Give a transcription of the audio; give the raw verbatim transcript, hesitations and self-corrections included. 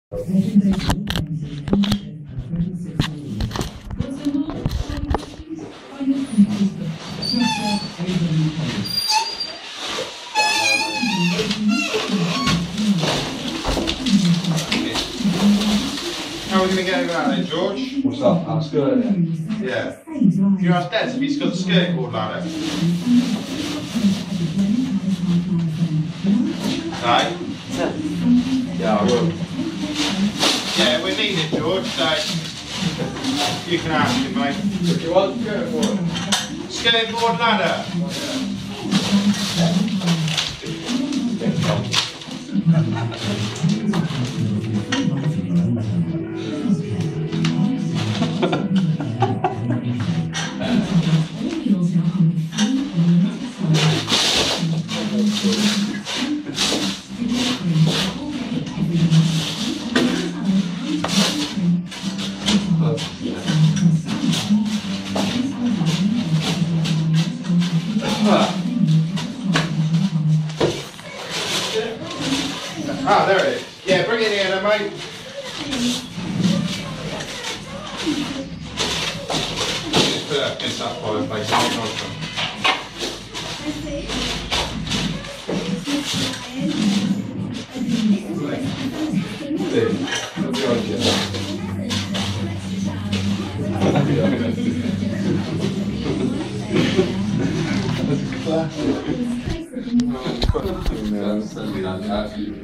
How are we going to get him out there, George? What's that? Our skirt? Yeah. Can you ask Des if he's got the skateboard ladder? Right? Yeah, I will. Yeah, we need it, George, so you can ask him, mate. What do you want skateboard? Skateboard ladder. Ah, there it is. Yeah, bring it in, then, mate. Just put that against that fireplace. That's classic.